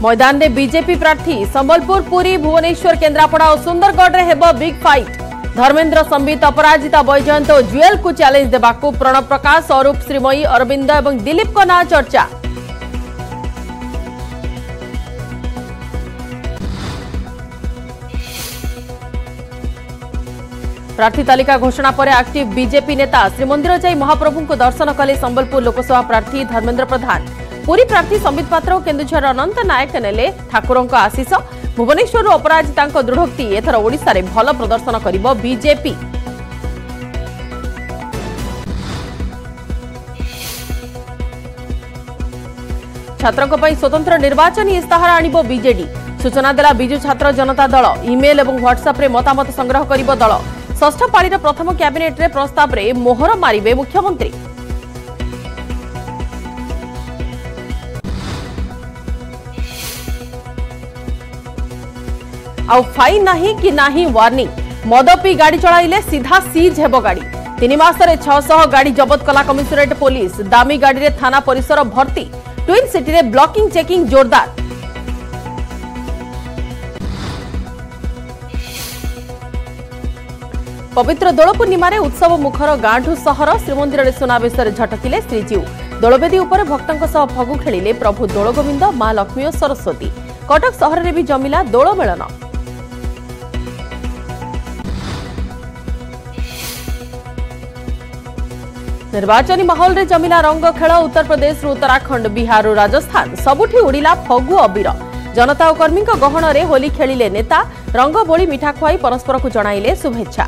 मैदान में बीजेपी प्रार्थी संबलपुर, पुरी, भुवनेश्वर, केन्द्रापड़ा और सुंदरगढ़ में हेब बिग फाइट। धर्मेन्द्र, संबित, अपराजिता, बैजयंत और जुएल को चैलेंज देबाकू प्रणव प्रकाश, अरूप, श्रीमयी, अरविंद और दिलीप को ना चर्चा। प्रार्थी तालिका घोषणा पर एक्टिव बीजेपी नेता श्रीमंदिर जाई महाप्रभु को दर्शन कले संबलपुर लोकसभा प्रार्थी धर्मेन्द्र प्रधान। पुरी प्रार्थी संबित पात्र और केन्दुझर अनंत नायक नेले ठाकुरों आशीष। भुवनेश्वर अपराजिता दृढ़ोक्ति एथर ओडिशा रे भल प्रदर्शन करिबो बीजेपी। छात्रों पर स्वतंत्र निर्वाचन इस्ताहार आनिबो बीजेडी। सूचना देला बिजु छात्र जनता दल। इमेल और व्हाट्सएप रे मतामत संग्रह करिबो दल। षष्ठ पाळीर प्रथम कैबिनेट रे प्रस्ताव रे मोहर मारिबे मुख्यमंत्री। आउ फाइन नाही कि नाही वार्निंग। मद पी गाड़ी चलाइले सीधा सीज हेबो गाड़ी। 3 मासरे 600 गाड़ी जबत कला कमिशनरेट पुलिस। दामी गाड़ी रे थाना परिसर भर्ती। ट्विन सिटी रे ब्लॉकिंग चेकिंग जोरदार। पवित्र दोल पूर्णिमा रे उत्सव मुखर गांठू सहर। श्रीमंदिर रे सुनावेश रे झटकिले श्रीजीव। दोलवेदी उपर भक्तों सह फगु खेलिले प्रभु दोलगोविंद, मां लक्ष्मी और सरस्वती। कटक सहर रे भी जमिला दोल मेलन। निर्वाचनी माहौल रे जमिला रंग खेल। उत्तर प्रदेश, उत्तराखंड, बिहार और राजस्थान सबुठी उड़िला फगु अबीर। जनता और कर्मी गहन रे होली खेलिले नेता। रंग बोली मिठा खुआई परस्पर को जणाइले शुभेच्छा।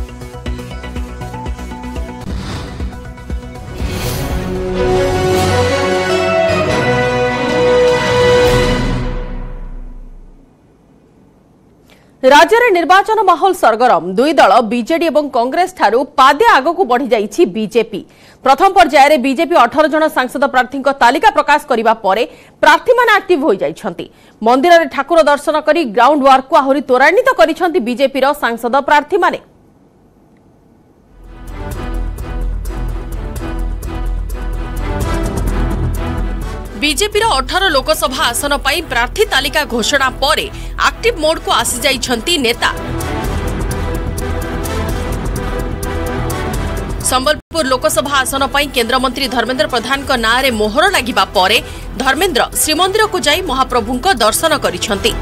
राज्य में निर्वाचन माहौल सरगरम। दुई दल बीजेडी और कांग्रेस ठारू पादे आगकू बढ़ी जाइछि बीजेपी। प्रथम पर्यायर बीजेपी 18 जन सांसद प्रार्थी तालिका प्रकाश करने पर प्रार्थी माने एक्टिव हो जाइछन्ति। मंदिर में ठाकुर दर्शन करी ग्राउंड वर्क को आहुरी त्वरान्वित करिछन्ति बीजेपी सांसद प्रार्थी माने। बीजेपी 18 लोकसभा आसन पर प्रार्थी तालिका घोषणा पर एक्टिव मोड को आसी जाइछन्ति नेता। संबलपुर लोकसभा आसन पर केन्द्रमंत्री धर्मेन्द्र प्रधान को नाँ रे मोहर लागिबा परे धर्मेन्द्र श्रीमंदिर को जाई महाप्रभु को दर्शन करिछन्ति।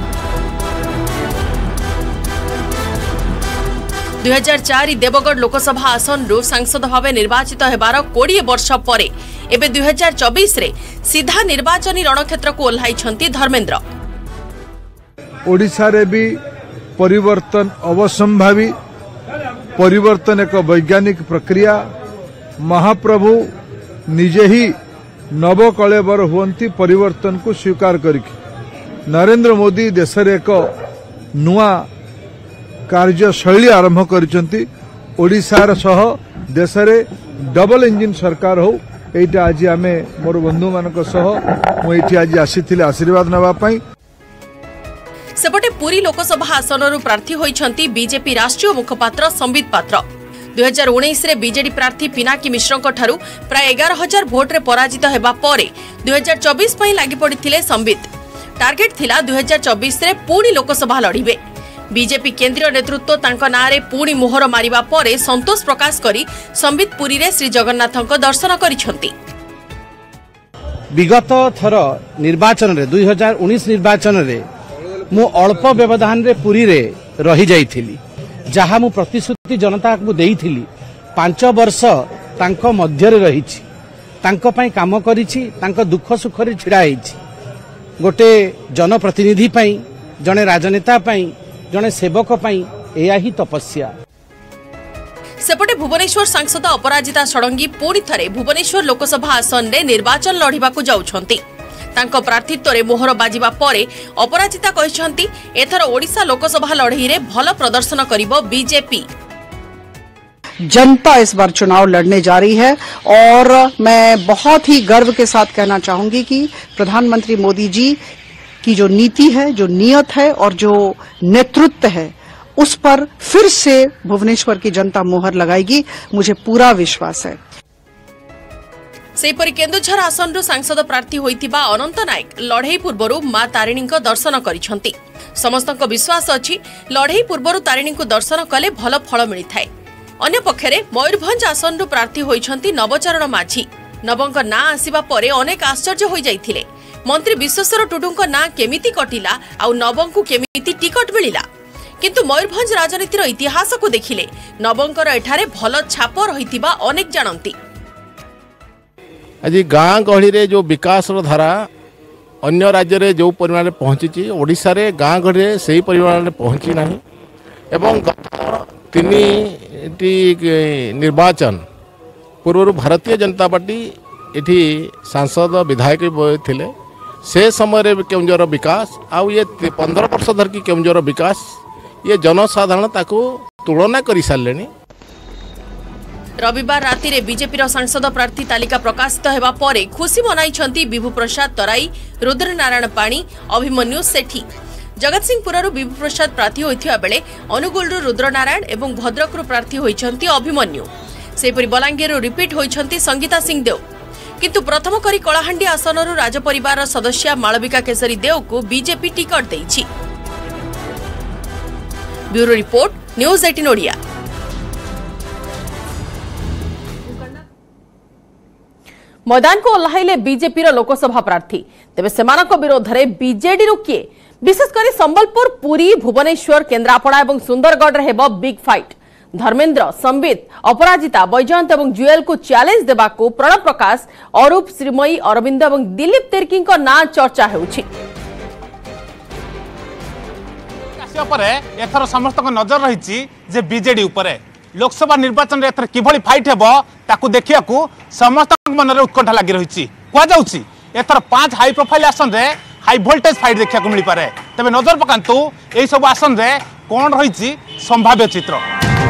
2004 देवगढ़ लोकसभा आसन रु सांसद भाव निर्वाचित हेबार 20 वर्ष पर एबे 2024 रे सीधा निर्वाचनी रणक्षेत्र को ओह्लाइछन्ति धर्मेन्द्र। ओडिशा रे भी परिवर्तन अवसंभावी। परिवर्तन एक वैज्ञानिक प्रक्रिया। महाप्रभु निजे ही नवकलेवर हुअन्ति परिवर्तन को स्वीकार करिकि। नरेंद्र मोदी देश रे एक नुआ कार्यशैली आरंभ करिसंती। ओडिशार सह देश रे डबल इंजिन सरकार हो। एटा आज आमे मोर बंधु मानक सह मु एठी आज आसीथिले आशीर्वाद नबा पई। सेपटे पुरी लोकसभा आसनरु प्रार्थी होइछन्ति बीजेपी राष्ट्रीय मुखपात्र संबित पात्र। 2019 रे बीजेडी प्रार्थी पिनाकी मिश्रଙ୍କ ठारू प्राय 11,000 भोट रे पराजित हेबा परे 2024 पई लागि पड़िथिले संबित। टार्गेट थिला 2024 रे पुणी लोकसभा लड़िबे। बीजेपी केंद्रीय नेतृत्व तांको नारे पुणी मोहर मारिबा परे संतोष प्रकाश करी संबित पुरी रे श्री जगन्नाथଙ୍କ दर्शन करिछन्ति। विगत थर निर्वाचन रे 2019 निर्वाचन रे मु अल्प व्यवधान रे पुरी रे रही जाइथिली। जहा मु प्रतिश्रुति जनता को देइथिली 5 वर्ष तांको मध्य रे रहिछि। तांको पई काम करिछि। तांको दुख सुख रे छिड़ा हिछि। गोटे जनप्रतिनिधि पई, जने राजनेता पई, जने सेवक पई एया ही तपस्या। सेपटे भुवनेश्वर सांसद अपराजिता षडंगी पुणी थरे भुवनेश्वर लोकसभा आसन रे निर्वाचन लड़िबाकू जाउछन्ति। तांको प्रार्थीत्व रे मोहर बाजिबा परे अपराजिता कहिसन्ति एथर ओडिशा लोकसभा लड़ाई रे भल प्रदर्शन करिबो बीजेपी। जनता इस बार चुनाव लड़ने जा रही है और मैं बहुत ही गर्व के साथ कहना चाहूंगी कि प्रधानमंत्री मोदी जी की जो नीति है, जो नियत है और जो नेतृत्व है, उस पर फिर से भुवनेश्वर की जनता मोहर लगाएगी। मुझे पूरा विश्वास है। सेपरि केन्दुझर आसनरु सांसद प्रार्थी होइतिबा अनंत नायक लड़ई पूर्वरु मां तारिणी दर्शन करिसंती। समस्तक विश्वास अछि लड़ई पूर्वरु तारिणी दर्शन कले भल फल मिलिथाय। अन्य पक्षरे मयूरभंज आसनरु प्रार्थी होइछंती नवचरण माझी। नवंक ना आसिबा परे अनेक आश्चर्य होई जाइथिले। मंत्री विश्वेश्वर टुडुंक ना केमिति कटिला आउ नवंकु केमिति टिकट मिलिला। किंतु मयूरभंज राजनीतिर इतिहास को देखिले नवंकर एठारे भल छाप रहितिबा अनेक जानंती। आज गाँ गहली रे जो विकास धारा अन्य राज्य रे जो परिमाण में पहुंची ओडिशा रे गाँ गहली रे सही परिमाण में पहुंची नहीं एवं तीन निर्वाचन पूर्व भारतीय जनता पार्टी एठी सांसद विधायक थिले से समय केउंझर विकास आउ ये 15 वर्ष धरकी केउंझर विकास ये जनसाधारण ताको तुलना कर सारे। रविवार राति रे बीजेपी सांसद प्रार्थी तालिका प्रकाशित हेबा परे खुशी मनाइछंती विभु प्रसाद तराई, रुद्रनारायण पाणी, अभिमन्यु सेठी। जगतसिंहपुररु विभु प्रसाद प्रार्थी होइथिबा बेले अनुगुलरु रुद्रनारायण एवं भद्रकरु प्रार्थी होइछंती अभिमन्यु। सेपरि बलांगीररु रिपीट होइछंती संगीता सिंह देव। किंतु प्रथम करी कलाहांडी आसनरु राजपरिवार सदस्य मालविका केसरी देव को बीजेपी टिकट देइछि। Bureau report, news 18 Odia. मैदान को ओह्लाइले बीजेपी लोकसभा प्रार्थी तेबे सेमानक विरोध में बीजेडी किए विशेषकर संबलपुर, पुरी, भुवनेश्वर, केन्द्रापड़ा और सुंदरगढ़ रे हेबो बिग फाइट। धर्मेन्द्र, संबित, अपराजिता, बैजयंत और जुएल को चैलेंज देबा को प्रणव प्रकाश, अरूप, श्रीमयी, अरविंद और दिलीप तिर्की ना चर्चा होउछि। एथर समस्त नजर रही जे बीजेडी उपरे लोकसभा निर्वाचन एथर किभली फाइट हेबो ताकू देखिया को समस्त मन रे उत्कंठा लागि रही कहुछि। एथर 5 हाई प्रोफाइल आसन रे हाई वोल्टेज फाइट देखिया को मिली पारे। तबे नजर पकांतु एई सब आसन रे कोन रही संभाव्य चित्र।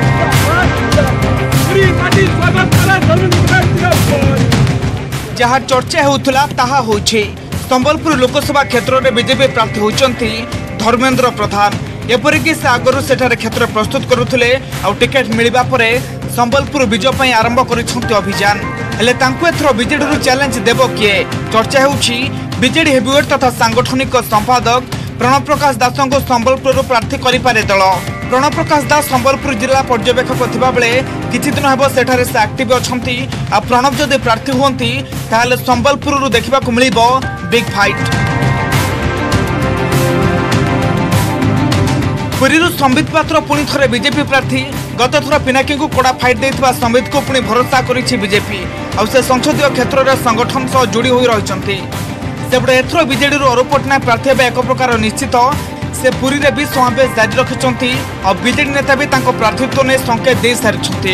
जहाँ चर्चा होउथला ताहा होछि संबलपुर लोकसभा क्षेत्र में बीजेपी प्रार्थी होइचंती धर्मेन्द्र प्रधान। एपरिकी से आगरू सेठारे क्षेत्र प्रस्तुत करुथिले आ टिकेट मिलिबा परे संबलपुर विजय पई आरंभ करिसंती अभियान। हेले तांको एथरो बीजेडी चैलेंज देबो किए चर्चा होउछि। बीजेडी हेवीवेट तथा सांगठनिक संपादक प्रणव प्रकाश दास को संबलपुर प्रार्थी करिपारे दल। प्रणव प्रकाश दास संबलपुर जिला पर्यवेक्षक थिबा बेले किछि दिन हेबो सेठारे से एक्टिव अछंती। आ प्रणव जदि प्रार्थी हुंती ताहाले संबलपुर देखिबा को मिलिबो बिग फाइट। पुरीरू संबित पात्र पुणी थरे बीजेपी प्रार्थी गत थर पिनाकी को कड़ा फाइट देथिबा संबित को पुणी भरोसा करिछि बीजेपी। आ से संसदीय क्षेत्र रे संगठन सह जोड़ी होई रहिसंती। सेपटे एथरो बीजेडी रो अरूप पटनायक प्रार्थी हेबा एक प्रकार निश्चित। से पुरी रे भी समावेश जारी रखिसंती और बीजेडी नेता भी तांको प्रार्थीत्व ने संकेत दे सारिसंती।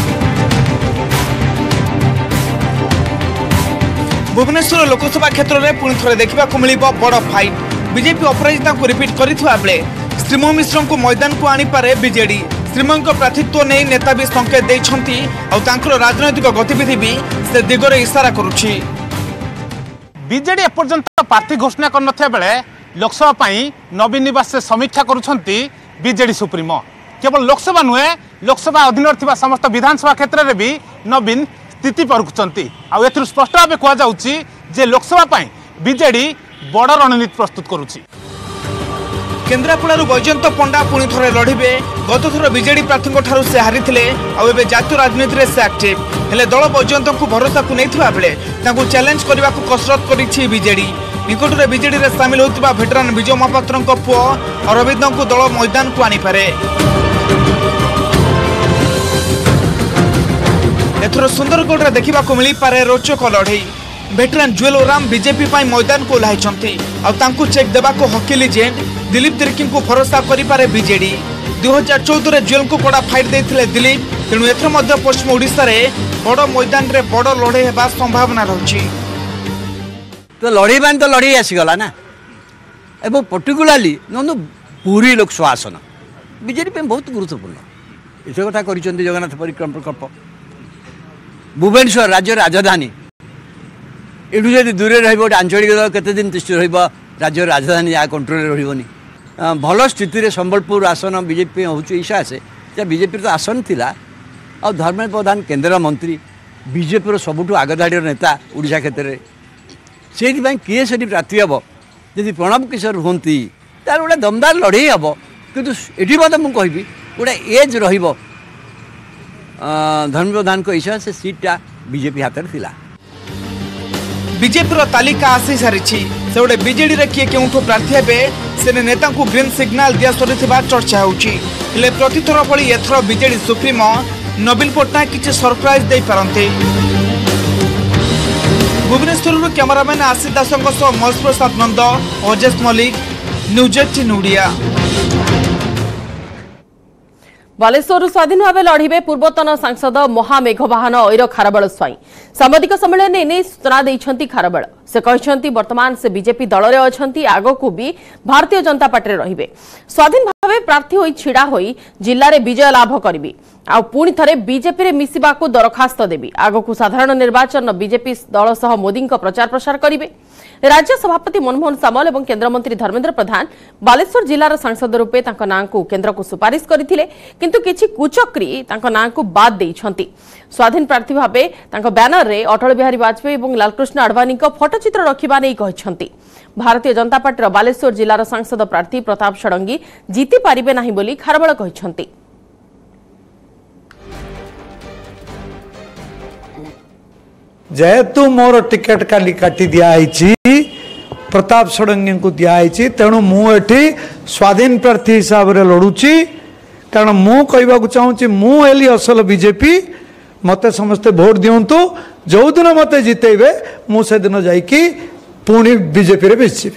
भुवनेश्वर लोकसभा क्षेत्र में पुणी थरे देखा मिलिबो बड़ फाइट। बीजेपी अपराजिता को रिपीट करिथिबा बेले श्रीमयी मिश्र को मैदान को आनीपारे बीजेडी। श्रीमयी प्रार्थीत्व नहीं नेता भी संकेत देइछंती और तांकर राजनैतिक गतिविधि भी से दिगरे इशारा करुछि। बीजेडी एपर्यंत प्रार्थी घोषणा कर नथिया बेले लोकसभा पई नवीन निवास से समीक्षा करुछंती बीजेडी सुप्रीमो। केवल लोकसभा नुहे लोकसभा अधीन थिबा समस्त विधानसभा क्षेत्र में भी नवीन स्थिति परखुछंती। आ एथु स्पष्ट भाव कह जाउछि जे लोकसभा पई बीजेडी बड़ रणनीति प्रस्तुत करुछि। केन्द्रापड़ारू बैजयंत पंडा पुणी थरे लड़िबे। गत थर बीजेडी प्रार्थी ठारू से हारिथिले आ एबे जातीय राजनीति रे से एक्टिव। हेले दल बैजयंत को भरोसा को नैथिबा बेले ताकू चैलेंज करबा को कसरत करिछि बीजेडी। निकट में बीजेडी रे शामिल होतिबा वेटरान विजय महापात्र पुओ अरविंद को दल मैदान को आनी पारे। एथर सुंदरगढ़ रे देखिबा को मिली पारे रोचक लड़ई। वेटरान जुएल ओराम बीजेपी पाई मैदान को ओह्लाइछंती आ तांकू चेक देबा को हॉकी लीजेंड दिलीप तिर्की को भरोसा करि पारे बीजेडी। 2014 रे जुएल को कड़ा फाइट देथिले दिलीप। तेणु एथर मध्य पश्चिम ओडिशा रे बड़ मैदान रे बड़ लड़ई हेबा संभावना रहछि। तो लड़ई बान तो लड़ई आसीगला ना एवं पर्टिकुलाली ननु पूरी लोकसभा आसन बीजेडी पे बहुत गुरुत्वपूर्ण इसे कथा करिसंती जगन्नाथ परिक्रम प्रकल्प। भुवनेश्वर राज्य राजधानी एठू जदि दूर रही आंचलिक दल केते दिन तिष्ठ राज्य राजधानी या कंट्रोल रही भल स्थिति संबलपुर आसन बीजेपी हूँ ईशा से बीजेपी तो आसन थिला और धर्मेन्द्र प्रधान केंद्र मंत्री बीजेपी सबुठ आगधाड़ी नेता ओडिशा क्षेत्र में से किए से प्रार्थी हम जदि प्रणब किशोर हूँ तार गोटे दमदार लड़े हम कितु ये मुझे कहि गोटे एज धर्मेन्द्र प्रधान को इच्छा से सीटा बीजेपी हाथ में थिला। बीजेपी तालिका आसी सारी से गोटे बीजेडी रे किए केउठो प्रार्थी हेबे से नेता को ग्रीन सिग्नाल दिया सरी चर्चा होउची। हेले प्रतिथर भली एथर बीजेडी सुप्रीमो नवीन पट्टनायक किछि सरप्राइज दे पारंते। Bhubaneswar cameraman Ashish Das Mahesh Prasad Nanda Ajesh Mallick news 18 Odia. बालेश्वर स्वाधीन भाव लड़े पूर्वतन सांसद महामेघवाहन ऐर खारबेल स्वाई सांबादिक सम्मेलन में सूचना देते खारबेल से कहते वर्तमान से बीजेपी दल में अच्छा आगक भी भारतीय जनता पार्टी रे स्वाधीन भाव प्रार्थी हो छिड़ा हो जिले में विजय लाभ करी आ पुणी थे बीजेपी रे मिसिबा को दरखास्त देवी आगक साधारण निर्वाचन बीजेपी दल सह मोदी प्रचार प्रसार करेंगे। राज्य सभापति मनमोहन सामल और केन्द्रमंत्री धर्मेन्द्र प्रधान बालेश्वर जिलार सांसद रूपे नाँ को केन्द्र को सुपारिश करथिले किंतु किछि कुचक्री नाँ को बाद देइछंती। स्वाधीन प्रार्थी भावे बैनर रे अटल बिहारी वाजपेयी और लालकृष्ण आडवाणी फटोचित्र रखा नहीं कहते। भारतीय जनता पार्टी बालेश्वर जिलार सांसद प्रार्थी प्रताप षडंगी जीति पारिबे नाही बोली खारबेल कहते। जेहेतु मोर टिकेट काली काटी दिखाई प्रताप षडंगी को दिखाई तेणु मुझे स्वाधीन प्रार्थी हिसाब से लड़ुची कारण मु कहवाक चाहूँगी मुझे असल बीजेपी मते समस्ते भोट दिंतु जो दिन मत जितेबे मुझे दिन जाइकी पुणी बीजेपी रे मिसिबे।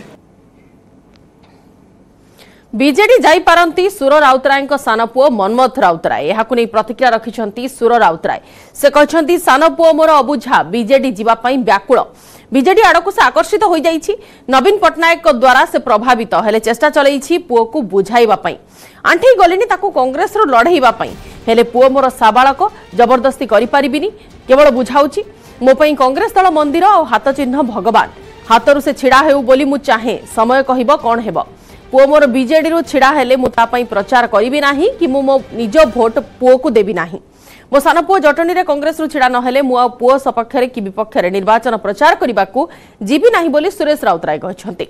बीजेडी जाई पारंती सुर राउतराय सान पुओ मनमथ राउतराय यहाकु नै प्रतिक्रिया रखिछंती सुर राउतराय से कहछंती सान पुओ मोर अबुझा बीजेडी जीवा पई व्याकुल बीजेडी आड़कु से आकर्षित हो जाइछि नवीन पट्टनायक द्वारा से प्रभावित हेले चेष्टा चलैछि पुओ को बुझाइबा पई आंठी गलिनी ताकू कांग्रेस रो लढेइबा पई हेले पुओ मोर साबाळक जबरदस्ती करि परिबिनी केवल बुझाउछि मो पई कांग्रेस दल मंदिर और हाथ चिन्ह भगवान हाथरू से छिड़ा हेउ बोली मु चाहे समय कहिबो कोन हेबो पुओ मोर बीजेडी रु छिड़ा हेले मु ता पई प्रचार करिबि नाही कि मु मो निज भोट पुओ को देबि नाही मो सान पुओ जटनी रे कांग्रेस रु छिड़ा न हेले मु पुओ सपक्ष रे कि विपक्ष रे निर्वाचन प्रचार करिबाकू जीबि नाही बोली सुरेश राउतराय कहछंती।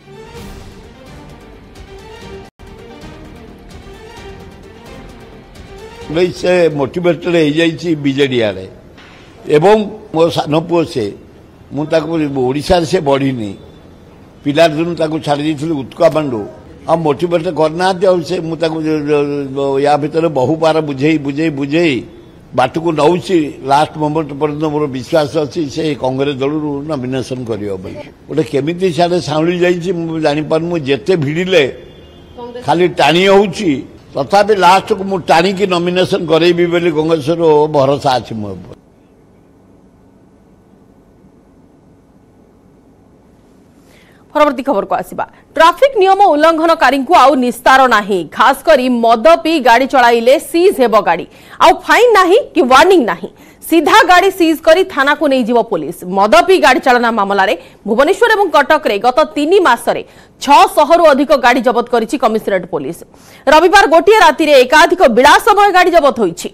से मोटिवेटेड हो जाइए बीजेडी आड़े एवं मो सान पुओ से मुझा से बढ़ीनी पिला दिन छाड़ी उत्का बांडू आ मोटिवेट करना से या भर बहु बार बुझे बुझे बुझे बाट को नौ लास्ट मोमेंट पर्यटन मोर विश्वास अच्छी से कांग्रेस दल नॉमिनेशन कर गोटे केमी सारे साउली जापार जिते भिड़े खाली टाणी हो तथापि लास्ट को मुझे टाणी नॉमिनेशन करेबी बोली कांग्रेस भरोसा अच्छी मो परवर्ती खबर को आसिबा ट्रैफिक नियम उल्लंघनकारी को आउ निस्तार नाही खास करी मद पी गाड़ी चलाइले सीज हेबो गाड़ी आउ फाइन नाही कि वार्निंग नाही सीधा गाड़ी सीज करी थाना को नहीं जीवो पुलिस मद पी गाड़ी चालना मामला रे भुवनेश्वर एवं कटक रे गत 3 मास रे 600 रु अधिक गाड़ी जब्त करिछि कमिशनरेट पुलिस रविवार गोटिए राति रे एकाधिक विलासमय गाड़ी जब्त होइछि।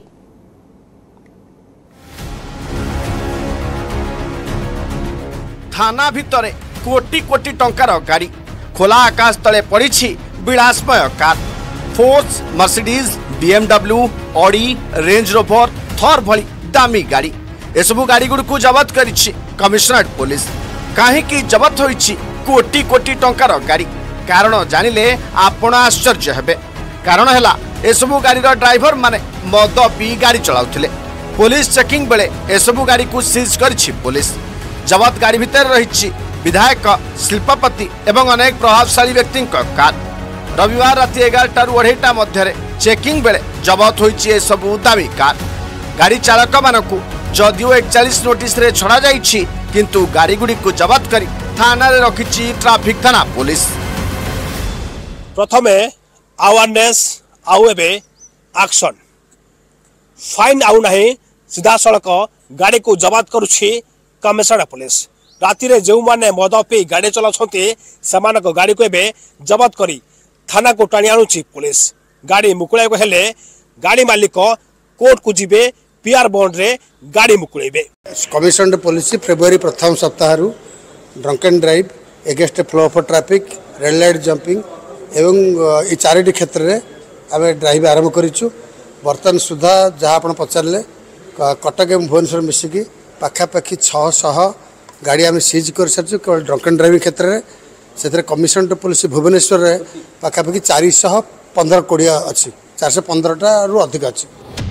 थाना भितरे कोटी कोटी टंकार गाड़ी खोला आकाश तले पड़ी विलासमय car Force Mercedes BMW Audi Range Rover थर भली दामी गाड़ी एसबू गाड़ी गुड़ जबत कर कमिशनरेट पुलिस कहीं जबत होइछि कोटी कोटी टंकार गाड़ी कारण जानिले आपण आश्चर्य हेबे कारण हैला एसबू गाड़ी ड्राइवर माने मद पी गाड़ी चलाउथिले पुलिस चेकिंग बेले एसबू गाड़ी को सीज करछि पुलिस जबत गाड़ी भितर रही विधायक शिल्पपति एवं अनेक प्रभावशाली व्यक्ति कार रविवार राति 11टा रु 2:30 मध्य चेकिंग बेले जबत होइछि सबु दामी कार गाड़ी चालक मानकु जदिओ 41 नोटिस रे छड़ा जाइछि किंतु गाड़ी गुडी को जबत करी थाना रे रखिछि ट्रैफिक थाना पुलिस प्रथमे अवेयरनेस आउ एबे एक्शन फाइन आउ नाही सीधा सड़क गाड़ी को जबत करुछि कमिशनरेट पुलिस राति रे जो माने मद पी गाड़ी चलाउछन्ते समानक गाड़ी को एबे जबत करी थाना को टाणी आणुछि पुलिस गाड़ी मुकुळाय को हेले गाड़ी मालिक कोर्ट को जिबे पीआर बॉन्ड रे गाड़ी मुकुलेबे। कमिशन पुलिस फेब्रुआरी प्रथम सप्ताह drunk and drive against flow of traffic red light jumping एवं ये चारोटी क्षेत्र में आम ड्राइव आरंभ करूँ। बर्तमान सुधा जहाँ आप पचारे कटक एवं भुवनेश्वर मिसिकी पाखापाखि 600 गाड़ी आम सीज कर सारी केवल ड्रंक एंड ड्राइविंग क्षेत्र में से कमिशन पुलिस भुवनेश्वर में पाखापाखि 415 कोड़िया अच्छी 415टा अधिक अच्छी।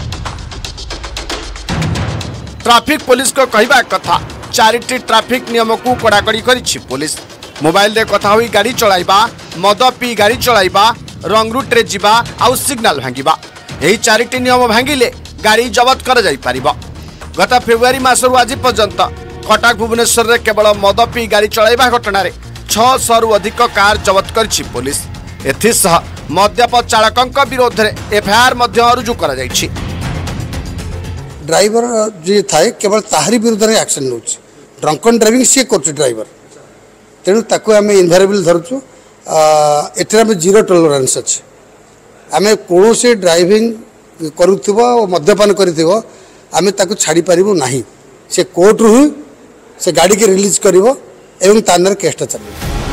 ट्रैफिक पुलिस को कहवा कथा चारिटी ट्रैफिक नियम को कड़ाकड़ी करिछि पुलिस। मोबाइल रे कथा होई गाड़ी चलाइबा, मद पी गाड़ी चलाइबा, रंग रूट रे जीवा आउ सिग्नल भांगिबा, यही चारिटी नियम भांगिले गाड़ी जबत कर जाई परिबा। गत फेब्रुआरी मासरु आज पर्यंत कटक भुवनेश्वर रे केवल मद पी गाड़ी चलाइबा घटना रे 600 रु अधिक कार जबत करिछि पुलिस। एथिसह मद्यप चालकक विरोध रे एफआईआर मध्ये रुजु करा जाइछि। ड्राइवर जी थाए केवल ताहारी विरुद्ध में एक्शन नौ ड्रंक एंड ड्राइविंग सी कर ड्राइवर तेणु ताको आम इनभेरेबल धरुचु। एठे आम जीरो टॉलरेंस अच्छे। आम कौन से ड्राइविंग करुथिबो मद्यपान करिथिबो आम ताको छाड़ी पारिबो नाही। से कोर्ट रु से गाड़ी के रिलीज करिवो एवं तानर केसटा चलिबो।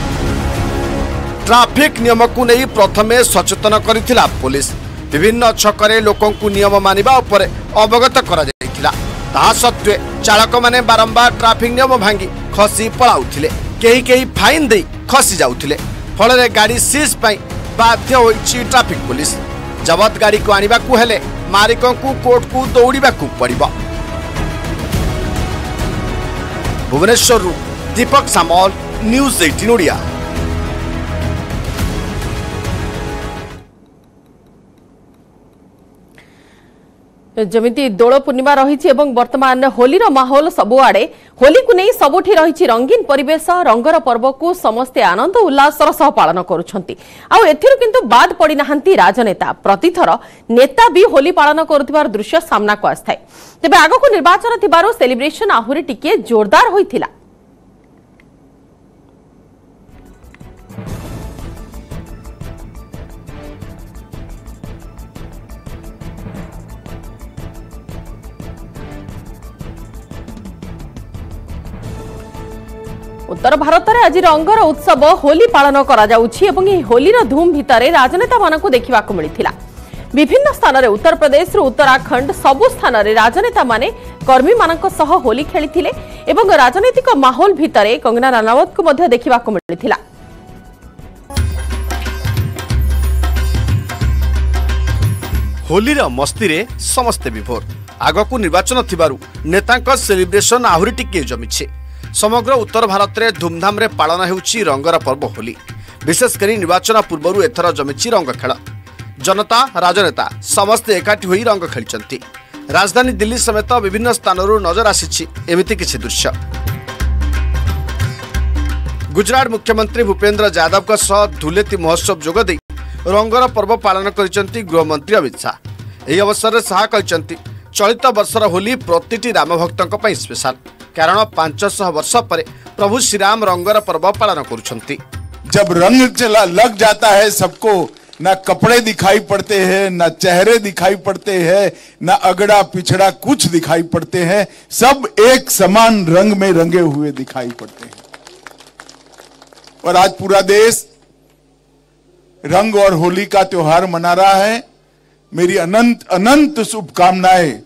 ट्रैफिक नियम को नहीं प्रथमे सचेतन करिथिला पुलिस। विभिन्न छकरे लोकों को नियम मानिबा उपरे अवगत करा जायतिला। ता सत्वे चालक माने बारंबार ट्रैफिक नियम भांगी खसी पळाउथिले। केही फाइन दे खसी जाउथिले। फलरे गाड़ी सीज पई बाध्य होइछि ट्रैफिक पुलिस। जबत गाड़ी को आनिबा को हेले मालिकों को कोर्ट को दौड़ीबा को पड़िबा। भुवनेश्वर दीपक सामल न्यूज 18 ओडिया। जमिति दोल पूर्णिमा रही वर्तमान होली माहौल सबुआड़े होली को नहीं सबुठी रही रंगीन परिवेश रंगर पर्व को समस्ते आनंद उल्लासर सह पालन करुछंती। किंतु बाद पड़ी नाहंती राजनेता। प्रतिथर नेता भी होली पालन करुथिबार दृश्य सामना को आस्थाय। तेबे आगको निर्वाचन थिबारु सेलिब्रेशन आहुरी टिके जोरदार होइथिला। उत्तर भारत में आज रंगर उत्सव होली पालन करा जाउछि एवं एही होलीर धूम भितरे राजनेता मानकु देखिबाकु मिलिथिला। विभिन्न स्थान रे उत्तर प्रदेश उत्तराखंड सबु स्थान रे राजनेता माने कर्मी मानक सह होली खेलिथिले एवं राजनीतिक माहौल भितरे कंगना रनावत को मध्य देखिबाकु मिलिथिला। होलीर मस्ती रे समस्ते विभोर। आगकु निर्वाचन थिबारु नेतांक सेलिब्रेशन आहुरी टिके जमिछे। समग्र उत्तर भारत में धूमधाम रे पालन हेउछि रंगर पर्व होली। विशेषकर निर्वाचन पूर्व एथर जमिछि रंग खेल। जनता राजनेता समस्ते एकाठी होई रंग खेलिचंती। राजधानी दिल्ली समेत विभिन्न स्थानरू नजर आसिछि एमिति किछि दृश्य। गुजरात मुख्यमंत्री भूपेन्द्र यादव का सह धुलेती महोत्सव जोगदे रंगर पर्व पालन करिचंती गृहमंत्री अमित शाह। एही अवसर रे शाह कहिचंती चलित वर्षर होली प्रतिटी राम भक्तक पई स्पेशल। कारण 500 वर्ष पर प्रभु श्री राम रंगर पर्व पालन करुछंती। जब रंग चला लग जाता है सबको, न कपड़े दिखाई पड़ते हैं, न चेहरे दिखाई पड़ते हैं, न अगड़ा पिछड़ा कुछ दिखाई पड़ते हैं, सब एक समान रंग में रंगे हुए दिखाई पड़ते हैं। और आज पूरा देश रंग और होली का त्योहार मना रहा है। मेरी अनंत अनंत शुभकामनाएं।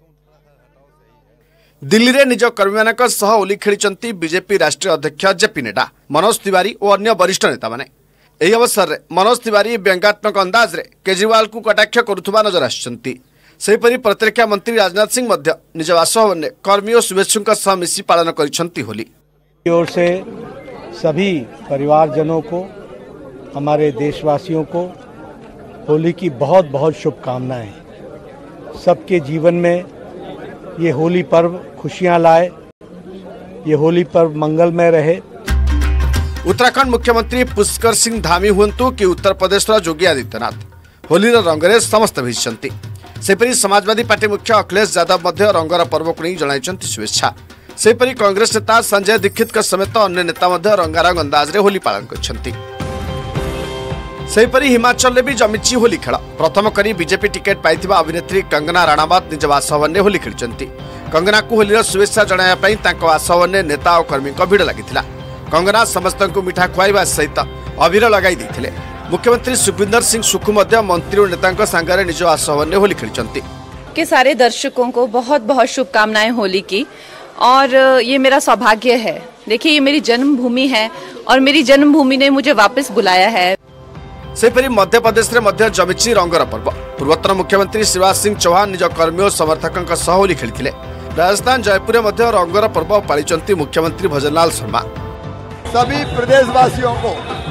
दिल्ली रे निज कर्मी मानक सह होली खेलिचंती बीजेपी राष्ट्रीय अध्यक्ष जेपी नड्डा, मनोज तिवारी और अन्य वरिष्ठ नेता माने। एही अवसर रे मनोज तिवारी व्यंग्यात्मक अंदाज रे केजरीवाल को कटाक्ष करुथुबा नजर आछंती। सेहीपरि प्रतिरक्षा मंत्री राजनाथ सिंह मध्य निज बासभवन में कर्मी और शुभेच्छुक सह मिसी पालन करिसंती होली। ओर से सभी परिवारजनों को, हमारे देशवासियों को होली की बहुत बहुत शुभकामनाएं। सबके जीवन में ये होली पर्व खुशियां लाए, ये होली पर्व मंगलमय रहे। उत्तराखंड मुख्यमंत्री पुष्कर सिंह धामी हुंतु कि उत्तर प्रदेश योगी आदित्यनाथ होलीर रंगरे समस्त भिजंती। सेपरि समाजवादी पार्टी मुख्य अखिलेश यादव मध्य रंगर पर्व को नहीं जणाइछंती शुभेच्छा। सेपरि कांग्रेस नेता संजय दीक्षित समेत अन्य नेता मध्य रंगारंग अंदाज रे होली पालन करछंती। सेपरि हिमाचल रे भी जमिछि होली खेल। प्रथम करी बीजेपी टिकेट पाइथिबा अभिनेत्री कंगना राणावत निज बासभवन में होली खेली। कंगना को होली शुभेच्छा जणाया बासभवन में नेता और कर्मी भिड़ लगी। कंगना समस्त को मिठा खुआइबा सहित अबीर लगाई देथिले। मुख्यमंत्री सुखविंदर सिंह सुखु मंत्री और नेता सांगे निज बासभवन में होली खेली। के सारे दर्शकों को बहुत बहुत शुभकामनाएं होली की। और ये मेरा सौभाग्य है, देखिए ये मेरी जन्मभूमि है और मेरी जन्मभूमि ने मुझे वापस बुलाया है। सेपरी मध्य प्रदेश में मध्य जमिची रंगर पर्व। पूर्वोत्तर मुख्यमंत्री शिवराज सिंह चौहान निज कर्मी और समर्थकों सह होली खेली। राजस्थान जयपुर में रंगर पर्व पालिचंती मुख्यमंत्री भजनलाल शर्मा। सभी प्रदेशवासियों को,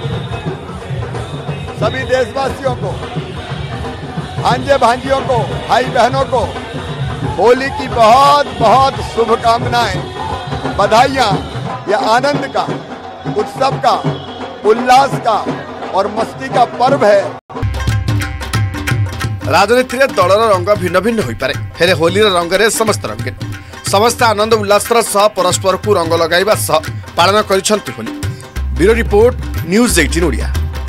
सभी देशवासियों को, भांजे भांजियों को, भाई बहनों को होली की बहुत बहुत शुभकामनाएं, बधाइयां। यह आनंद का, उत्सव का, उल्लास का और मस्ती का पर्व है। राजनीति में दलर रंग भिन्न भिन्न हो पारे, हेले होली रंगरे समस्त रंगीन। समस्त आनंद उल्लास सह परस्पर को रंग लगाइबा सह पालन करिसंती Holi. Bureau report, news 18 Odia.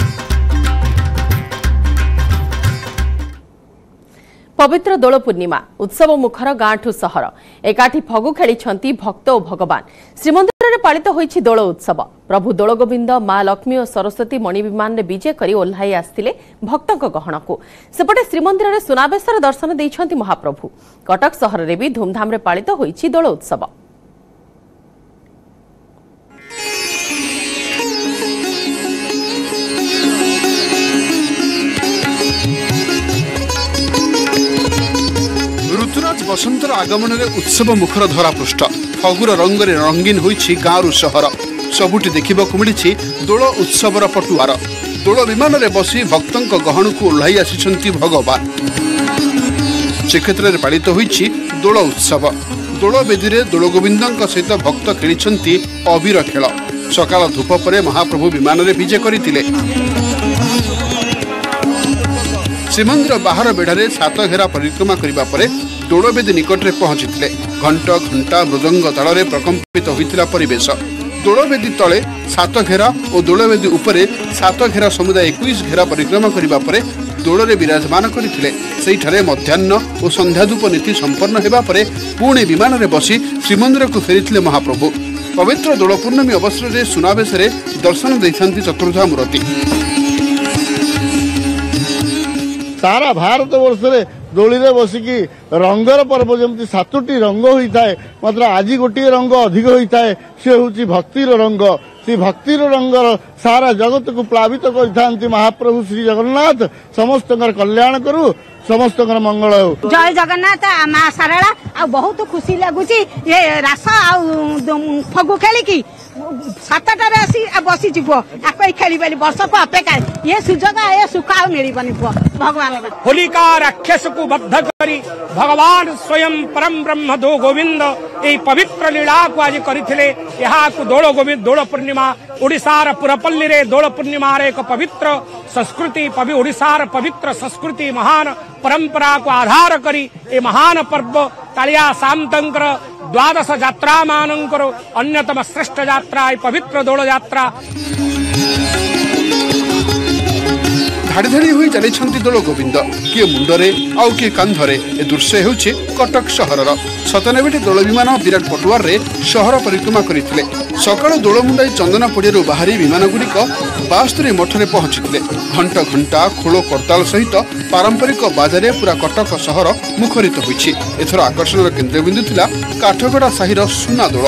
पवित्र दोल पूर्णिमा उत्सव मुखर गांठू सहर एकाठी फगु खेली भक्त और भगवान। श्रीमंदिर में पालित होइछि दोल उत्सव। प्रभु दोल गोविंद, मां लक्ष्मी और सरस्वती मणिविमान विजय करी ओह्लाई आसिथिले भक्तों गहन को। सेपटे श्रीमंदिर में सुनावेशर दर्शन देइछंती महाप्रभु। कटक सहर में भी धूमधाम रे पालित होइछि दोल उत्सव। ऋतुराज बसंतर आगमन में उत्सव मुखर धरापृष्ठ। फगुर रंगरे रंगीन होइछि गाँरु सहर। सबुठी देखिबाकु मिलिछि दोल उत्सवर पटुआर। दोल विमान में बसी भक्तों गहन को ओह्लाई आसिछंती भगवान। श्रीक्षेत्र में पालित होइछि दोल उत्सव। दोल बेदी में दोल गोविंदों सहित भक्त खेली अबीर खेल। सकाल धूप पर महाप्रभु विमान में विजय करथिले। श्रीमंदिर बाहर बेढ़े सात घेरा परिक्रमा करने पर दोलवेदी निकट में पहुंची। घंट घंटा मृदंग ताल में प्रकंपित होता परिवेश। दोलवेदी तले सात घेरा और दोलवेदी उपरे सात घेरा समुदाय 21 घेरा परिक्रमा करने पर दोल में विराजमान करते। मध्याह्न और संध्याधूप नीति संपन्न होगा पर पुणे विमान में बसी श्रीमंदिर को फेरी महाप्रभु। पवित्र दोल पूर्णमी अवसर में सुनावेश दर्शन देते चतुर्धा मूर्ति। सारा भारत वर्ष में दोली रे बसिकी रंगर पर्व जमती 7टी रंग होता है, मात्र आज गोटे रंग अधिक होता है, सी हूँ भक्तिर रंग। सी भक्तिर रंगर सारा जगत को प्लावित करते महाप्रभु श्री जगन्नाथ। समस्त कल्याण करू, समस्त मंगल हो। जय जगन्नाथ। माँ सारला आ बहुत खुशी लगुच ये रास आ फगु खेलिकी 7टारे आसी बसी खेली वर्ष को अपेक्षा ये सुजोग ये सुख आ मिलबनी भगवान। होलिका राक्षस को बद्ध करी भगवान स्वयं परम ब्रह्म दो गोविंद ये पवित्र लीला को आज करथिले। यहाँ को दोल गोविंद दोल पूर्णिमा ओडिशार पुरपल्ली रे दोल पूर्णिमा रे एक पवित्र संस्कृति ओडिशार पवित्र संस्कृति महान परंपरा को आधार करी ये महान पर्व कालिया सामंतर द्वादश यात्रा मानकर अन्यतम श्रेष्ठ यात्रा पवित्र दोल यात्रा। धाड़ी धाड़ी हुई चली दोल गोविंद, किए मुंडरे आउ किए कांधरे। ए दृश्य होछि कटक सहरर 97टी दोल विमान विराट पटुआर रे सहर परिक्रमा करथिले। सकाळ दोल मुंडाई चंदना पड़ियारू बाहरी विमान गुड़िक 72 मठरे पहुंचीथिले। घंटा घंटा खोल करताल सहित पारंपरिक बाजारे पूरा कटक सहर मुखरित होइछि। एथर आकर्षणर केन्द्रबिंदु थिला काठगड़ा साहिर सुना दोल।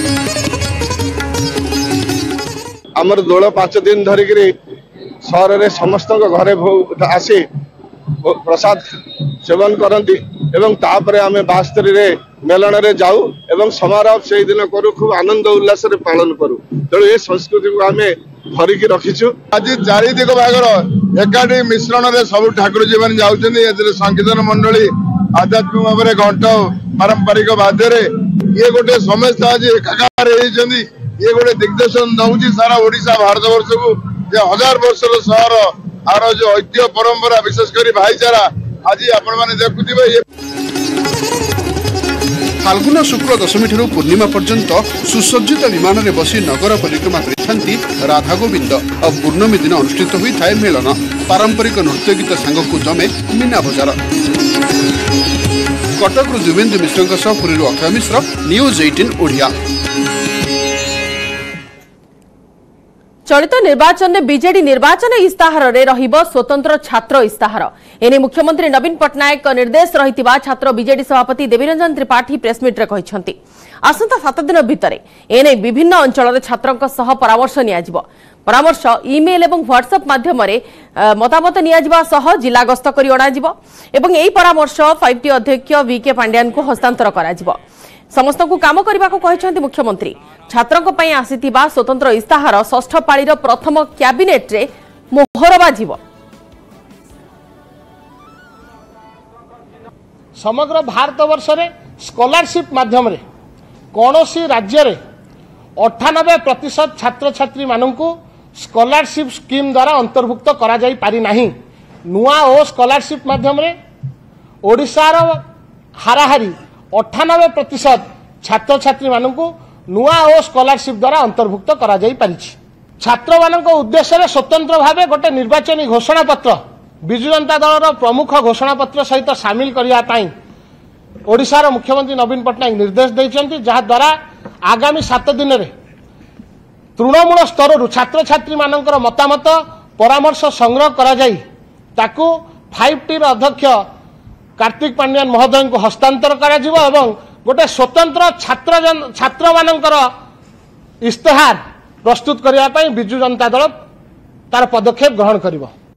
आमर दोल 5 दिन धरिकी सहर में समस्त घरे आसी प्रसाद सेवन करती एवं तापरे आमे 72 रे मेलन रे जाऊ एवं समारोह से दिन करू, खूब आनंद उल्लास रे पालन करू। तेणु ये संस्कृति को आमे धरिकी रखीचु। आज चारिदिग भागर एकाठी मिश्रण रे सब ठाकुर जी मैंने जाऊँ। संकीर्तन मंडली आध्यात्मिक भाव में घंट पारंपरिक बाद्य ये गोटे समस्त आज एकाकार होती। ये गोटे दिग्दर्शन दौर सारा ओडिशा भारत वर्ष को 1000 वर्षर सहर आर जो ऐतिह्य परंपरा विशेषकर भाईचारा आज आपण मैंने देखुवे। फाल्गुन शुक्ल दशमी ठारू पूर्णिमा पर्यंत सुसज्जित विमान में बसी नगर परिक्रमा करिथांती राधा गोविंद और पूर्णमी दिन अनुष्ठित होता है मेलन। पारंपरिक नृत्य गीत सांगक जमे मीना बजार। कटक दिव्येन्दु मिश्र पुरी अक्षय मिश्र न्यूज 18 ओडिया। चलित निर्वाचन में बीजेडी निर्वाचन इस्ताहार रे रहिबो स्वतंत्र छात्र इस्ताहार। एने मुख्यमंत्री नवीन पट्टनायक निर्देश रहितिबा छात्र बीजेडी सभापति देवीरंजन त्रिपाठी प्रेसमिट रे कहिसंती आसंता 7 दिन भितरे एने विभिन्न अंचल छात्रक सह परामर्श नियाजिबो। परामर्श इमेल एवं व्हाट्सएप माध्यम मतामत नियाजिबा सह जिला गस्त करी अणाजिबो एवं एही परामर्श 5T अध्यक्ष वीके पांड्यान को हस्तांतर कराजिबो। समस्त को काम करने को कहते मुख्यमंत्री। छात्रों पर आसीथिबा स्वतंत्र इस्ताहार षष्ठ पाळीर प्रथम कैबिनेट रे मोहर बाजिबो। समग्र भारत वर्ष रे स्कॉलरशिप माध्यम रे कौनसी राज्य रे 98% छात्र छात्री मानू स्कॉलरशिप स्कीम द्वारा अंतर्भुक्त करा जाई पारि नाही। नुआ ओ स्कॉलरशिप माध्यम रे ओडिशार हाराहारी 98% छात्र छात्री मानू नुआ ओ स्कॉलरशिप द्वारा अंतर्भुक्त करा जाई पारिछि। छात्र मानक उद्देश्य स्वतंत्र भावे गोटे निर्वाचन घोषणा पत्र बिजु जनता दल प्रमुख घोषणा पत्र सहित सामिल करिया पाई ओडिशार मुख्यमंत्री नवीन पट्टनायक निर्देश देइछन्ति, जहा द्वारा आगामी 7 दिन रे तृणमूल स्तर छात्र छात्री मानकर मतामत परामर्श संग्रह करा जाई ताकू 5T अध्यक्ष कार्तिक पांड्यान महोदय को हस्तांतर करा जिवो एवं गोटे स्वतंत्र छात्र मानकर इस्ताहार प्रस्तुत करने बिजु जनता दल तार पदक्षेप ग्रहण करिवो।